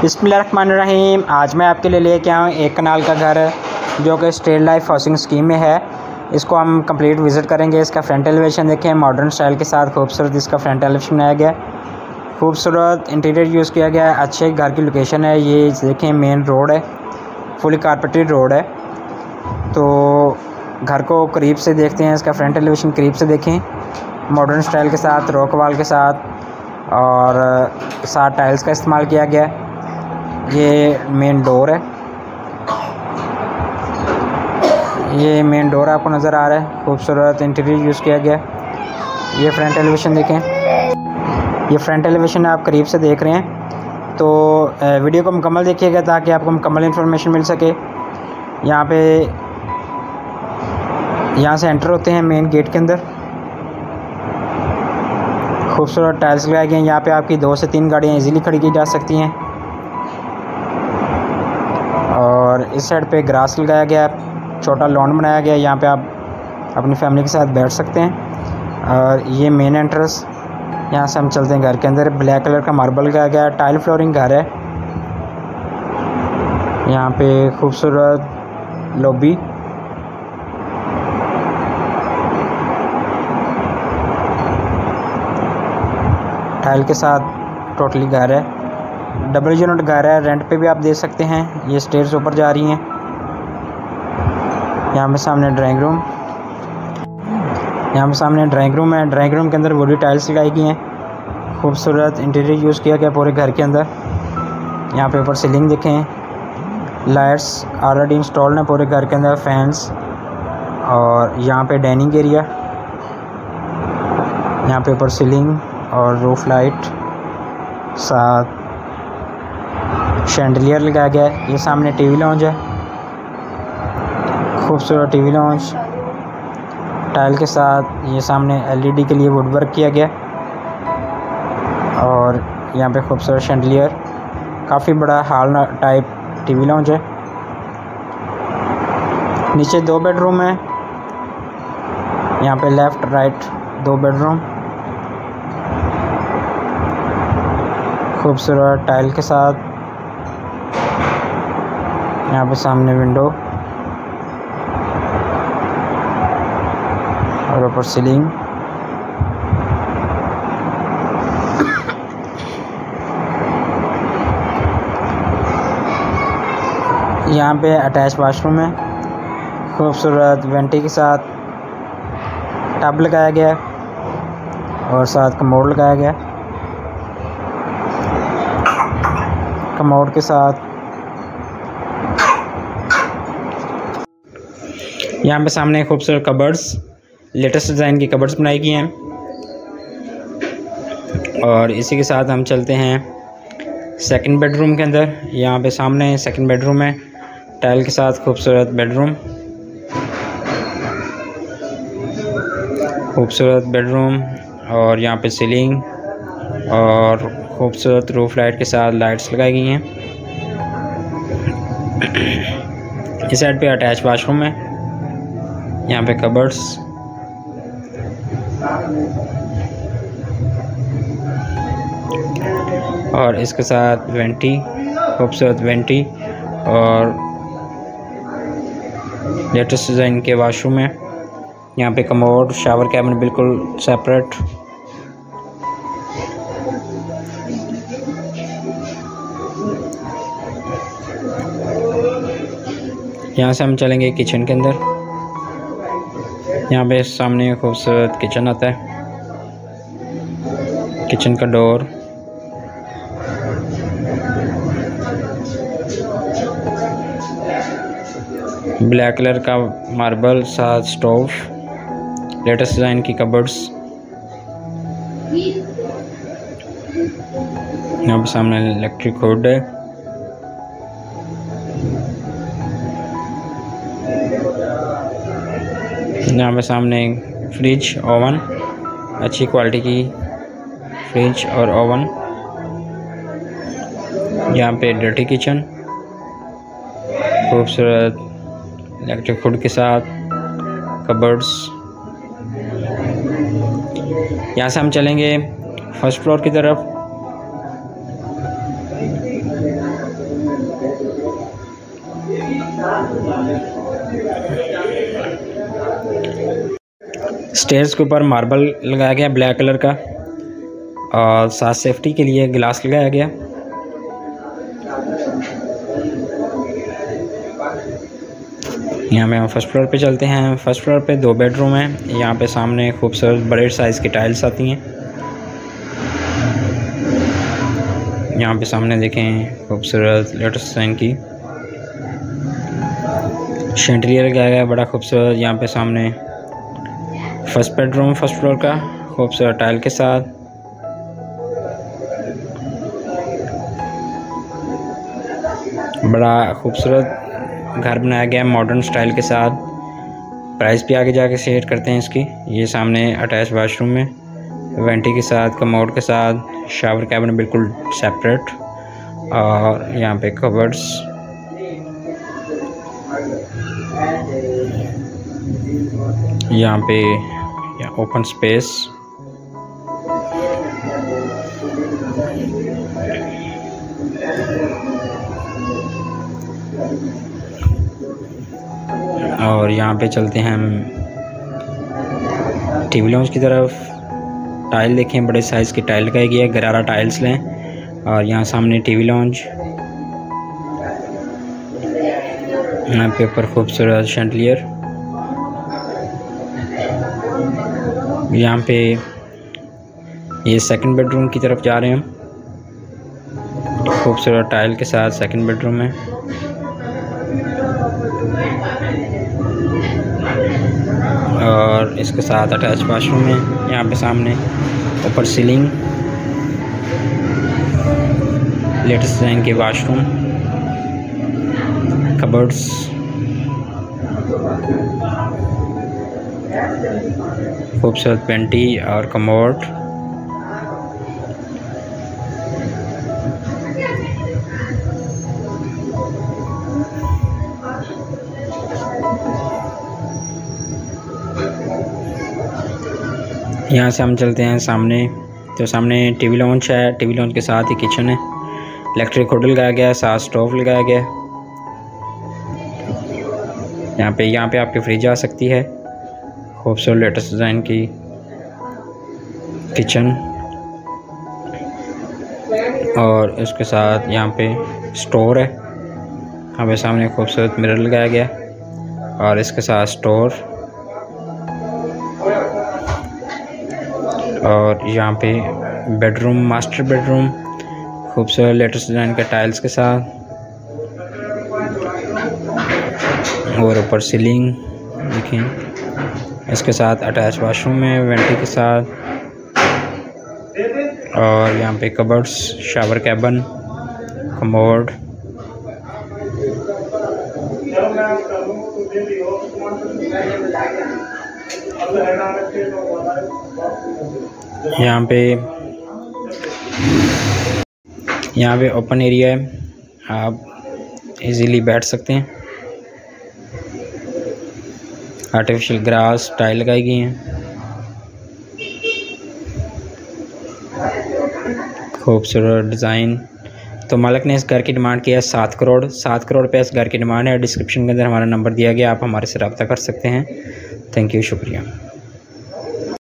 बिस्मिल्लाहिर्रहमानिर्रहीम। आज मैं आपके लिए लेके आया हूँ एक कनाल का घर जो कि स्टेट लाइफ हाउसिंग स्कीम में है। इसको हम कंप्लीट विज़िट करेंगे। इसका फ्रंट एलिवेशन देखें, मॉडर्न स्टाइल के साथ खूबसूरत इसका फ्रंट एलिवेशन बनाया गया, खूबसूरत इंटीरियर यूज़ किया गया है। अच्छे घर की लोकेशन है। ये देखें मेन रोड है, फुली कारपेटेड रोड है। तो घर को करीब से देखते हैं। इसका फ्रंट एलिवेशन करीब से देखें, मॉडर्न स्टाइल के साथ, रॉक वॉल के साथ और साथ टाइल्स का इस्तेमाल किया गया है। ये मेन डोर है, ये मेन डोर आपको नज़र आ रहा है। खूबसूरत इंटीरियर यूज़ किया गया है। ये फ्रंट एलिवेशन देखें, ये फ्रंट एलिवेशन आप करीब से देख रहे हैं। तो वीडियो को मुकम्मल देखिएगा ताकि आपको मुकम्मल इन्फॉर्मेशन मिल सके। यहाँ से एंटर होते हैं मेन गेट के अंदर। खूबसूरत टाइल्स लगाए गए हैं। यहाँ पे आपकी 2 से 3 गाड़ियाँ इजीली खड़ी की जा सकती हैं। और इस साइड पे ग्रास लगाया गया है, छोटा लॉन बनाया गया है। यहाँ पे आप अपनी फैमिली के साथ बैठ सकते हैं। और ये मेन एंट्रेंस, यहाँ से हम चलते हैं घर के अंदर। ब्लैक कलर का मार्बल लगाया गया है, टाइल फ्लोरिंग घर है। यहाँ पे खूबसूरत लॉबी, टाइल के साथ टोटली घर है। डबल यूनिट घर है, रेंट पे भी आप दे सकते हैं। ये स्टेयर्स ऊपर जा रही हैं। यहाँ पे सामने ड्राइंग रूम, यहाँ पे सामने ड्राइंग रूम है। ड्राइंग रूम के अंदर वुडी टाइल्स लगाई गई हैं। खूबसूरत इंटीरियर यूज़ किया गया पूरे घर के अंदर। यहाँ पे ऊपर सीलिंग देखें, लाइट्स ऑलरेडी इंस्टॉल्ड हैं पूरे घर के अंदर, फैंस। और यहाँ पे डाइनिंग एरिया, यहाँ पे ऊपर सीलिंग और रूफ लाइट, साथ शैंडलियर लगाया गया है। ये सामने टीवी लाउंज है, खूबसूरत टीवी लाउंज टाइल के साथ। ये सामने एलईडी के लिए वुड वर्क किया गया। और यहाँ पे खूबसूरत शैंडलियर, काफ़ी बड़ा हॉल टाइप टीवी लाउंज है। नीचे 2 बेडरूम है। यहाँ पे लेफ़्ट राइट 2 बेडरूम, खूबसूरत टाइल के साथ। यहाँ पे सामने विंडो और ऊपर सीलिंग। यहाँ पे अटैच वाशरूम है, खूबसूरत वेंटी के साथ। टब लगाया गया है और साथ कमोड लगाया गया। कमोड के साथ यहाँ पे सामने खूबसूरत कबर्ड्स, लेटेस्ट डिज़ाइन की कबर्ड्स बनाई गई हैं। और इसी के साथ हम चलते हैं सेकंड बेडरूम के अंदर। यहाँ पे सामने सेकंड बेडरूम है, टाइल के साथ खूबसूरत बेडरूम, खूबसूरत बेडरूम। और यहाँ पे सीलिंग और खूबसूरत रूफ लाइट के साथ लाइट्स लगाई गई हैं। इस साइड पे अटैच वाशरूम है। यहाँ पे कबर्ड्स, और इसके साथ वेंटी, खूबसूरत वेंटी और लेटेस्ट डिज़ाइन के वाशरूम है। यहाँ पे कमोड, शावर कैबिन बिल्कुल सेपरेट। यहाँ से हम चलेंगे किचन के अंदर। यहाँ पे सामने खूबसूरत किचन आता है। किचन का डोर, ब्लैक कलर का मार्बल, साथ स्टोव, लेटेस्ट डिज़ाइन की कबर्ड्स। यहाँ पे सामने इलेक्ट्रिक हुड है। यहाँ पे सामने फ्रिज, ओवन, अच्छी क्वालिटी की फ्रिज और ओवन। यहाँ पे डर्टी किचन, खूबसूरत इलेक्ट्रिक हुड के साथ कबर्ड्स। यहाँ से हम चलेंगे फर्स्ट फ्लोर की तरफ। स्टेयर्स के ऊपर मार्बल लगाया गया ब्लैक कलर का और साथ सेफ्टी के लिए गिलास लगाया गया। यहाँ पे हम फर्स्ट फ्लोर पे चलते हैं। फर्स्ट फ्लोर पे 2 बेडरूम हैं। यहाँ पे सामने खूबसूरत बड़े साइज़ की टाइल्स आती हैं। यहाँ पे सामने देखें खूबसूरत लेटेस्ट डिज़ाइन की शैंडलियर लगाया गया बड़ा खूबसूरत। यहाँ पे सामने फर्स्ट बेडरूम फर्स्ट फ्लोर का खूबसूरत टाइल के साथ। बड़ा खूबसूरत घर बनाया गया मॉडर्न स्टाइल के साथ। प्राइस भी आगे जाके शेयर करते हैं इसकी। ये सामने अटैच वाशरूम में वेंटी के साथ, कमोड के साथ, शावर कैबिन बिल्कुल सेपरेट और यहाँ पे कबर्ड्स। यहाँ पे ओपन स्पेस। और यहाँ पे चलते हैं हम टीवी लॉन्च की तरफ। टाइल देखें बड़े साइज़ की टाइल लगाई गई है। गरारा टाइल्स लें और यहाँ सामने टीवी लॉन्च। यहाँ पे ऊपर खूबसूरत शैंडलियर। यहाँ पे ये सेकंड बेडरूम की तरफ जा रहे हैं हम। खूबसूरत टाइल के साथ सेकंड बेडरूम में। और इसके साथ अटैच वाशरूम है। यहाँ पे सामने ऊपर सीलिंग, लेटेस्ट डिज़ाइन के वाशरूम, कबर्ड्स, खूबसूरत पेंटी और कमोड। यहाँ से हम चलते हैं सामने। तो सामने टीवी लॉन्च है। टीवी लॉन्च के साथ ही किचन है। इलेक्ट्रिक होटल लगाया गया है, साथ स्टोव लगाया गया है। यहाँ पे आपकी फ्रिज आ सकती है। खूबसूरत लेटेस्ट डिज़ाइन की किचन और इसके साथ यहाँ पे स्टोर है। यहाँ पे सामने खूबसूरत मिरर लगाया गया और इसके साथ स्टोर। और यहाँ पे बेडरूम, मास्टर बेडरूम, खूबसूरत लेटेस्ट डिज़ाइन के टाइल्स के साथ और ऊपर सीलिंग देखें। इसके साथ अटैच वाशरूम में वेंटी के साथ और यहाँ पे कबर्ड्स, शावर कैबिन, कमोड। यहाँ पे ओपन एरिया है, आप इजीली बैठ सकते हैं। आर्टिफिशियल ग्रास टाइल लगाई गई हैं। खूबसूरत डिज़ाइन। तो मालिक ने इस घर की डिमांड किया है 7 करोड़। 7 करोड़ पे इस घर की डिमांड है। डिस्क्रिप्शन के अंदर हमारा नंबर दिया गया, आप हमारे से रब्ता कर सकते हैं। थैंक यू, शुक्रिया।